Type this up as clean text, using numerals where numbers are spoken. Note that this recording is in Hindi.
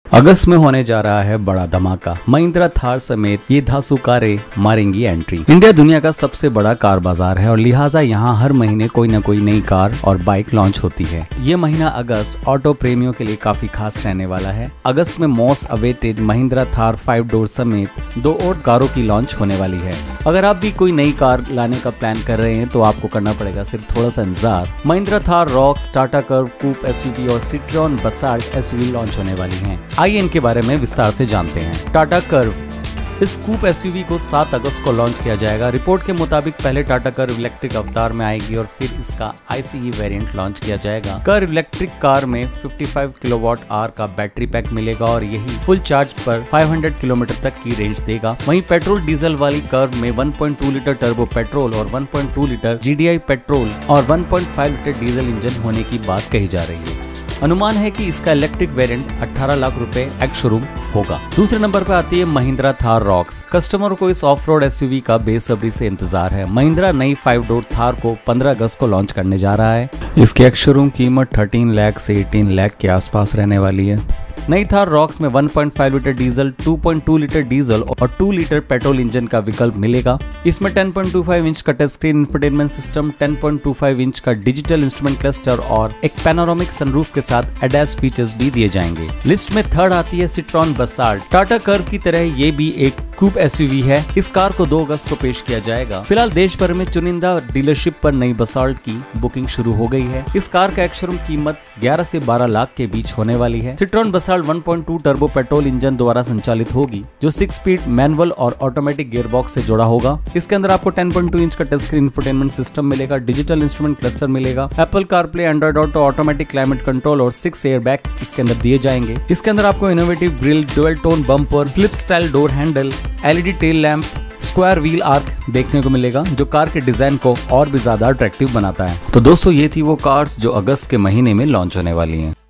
अगस्त में होने जा रहा है बड़ा धमाका। महिंद्रा थार समेत ये धासु कारें मारेंगी एंट्री। इंडिया दुनिया का सबसे बड़ा कार बाजार है और लिहाजा यहाँ हर महीने कोई न कोई नई कार और बाइक लॉन्च होती है। ये महीना अगस्त ऑटो प्रेमियों के लिए काफी खास रहने वाला है। अगस्त में most awaited Mahindra Thar 5 door समेत 2 और कारों की लॉन्च होने वाली है। अगर आप भी कोई नई कार लाने का प्लान कर रहे हैं तो आपको करना पड़ेगा सिर्फ थोड़ा सा इंतजार। Mahindra Thar Roxx, Tata Curvv, coupe SUV और सिट्रॉन बसाल्ट एसयूवी लॉन्च होने वाली हैं। आइए इनके बारे में विस्तार से जानते हैं। टाटा कर्व। इस कूप एसयूवी को 7 अगस्त को लॉन्च किया जाएगा। रिपोर्ट के मुताबिक पहले टाटा कर्व इलेक्ट्रिक अवतार में आएगी और फिर इसका आईसीई वेरिएंट लॉन्च किया जाएगा। कर्व इलेक्ट्रिक कार में 55 किलोवाट आवर का बैटरी पैक मिलेगा और यही फुल चार्ज पर 500 किलोमीटर तक की रेंज देगा। वहीं पेट्रोल डीजल वाली कर्व में 1.2 लीटर टर्बो पेट्रोल और 1.2 लीटर जीडीआई पेट्रोल और 1.5 लीटर डीजल इंजन होने की बात कही जा रही है। अनुमान है कि इसका इलेक्ट्रिक वेरिएंट 18 लाख रुपए एक्स शोरूम होगा। दूसरे नंबर पर आती है महिंद्रा थार रॉक्स। कस्टमर को इस ऑफ रोड एसयूवी का बेसब्री से इंतजार है। महिंद्रा नई 5 डोर थार को 15 अगस्त को लॉन्च करने जा रहा है। इसकी एक्स शोरूम कीमत 13 लाख से 18 लाख के आसपास रहने वाली है। नई थार रॉक्स में 1.5 लीटर डीजल, 2.2 लीटर डीजल और 2 लीटर पेट्रोल इंजन का विकल्प मिलेगा। इसमें 10.25 इंच का touch screen infotainment system, 10.25 inch का डिजिटल इंस्ट्रूमेंट क्लस्टर और एक पैनोरामिक सनरूफ के साथ एडएस फीचर्स भी दिए जाएंगे। लिस्ट में थर्ड आती है सिट्रॉन बसाल्ट। टाटा कर्व की तरह ये भी एक कूप एसयूवी है। इस कार को 2 अगस्त को पेश किया जाएगा। फिलहाल देश भर में चुनिंदा डीलरशिप पर नई बसाल्ट की बुकिंग शुरू हो गई है। इस कार का एक्स शोरूम कीमत 11 से 12 लाख के बीच होने वाली है। Citroen Basalt 1.2 turbo petrol engine द्वारा संचालित होगी जो 6 स्पीड मैनुअल और ऑटोमेटिक गियरबॉक्स से जुड़ा होगा। इसके अंदर आपको 10.2 इंच का टच स्क्रीन इंफोटेनमेंट सिस्टम मिलेगा, डिजिटल इंस्ट्रूमेंट क्लस्टर मिलेगा, Apple CarPlay, Android auto, automatic climate control और 6 एयर बैग इसके अंदर दिए जाएंगे। इसके अंदर आपको innovative grille, dual tone bumper, flip style door handle, LED tail lamp, square wheel arch देखने को मिलेगा जो कार के डिजाइन को और भी ज्यादा अट्रैक्टिव बनाता है। तो दोस्तों ये थी वो कार्स जो अगस्त के महीने में लॉन्च होने वाली हैं।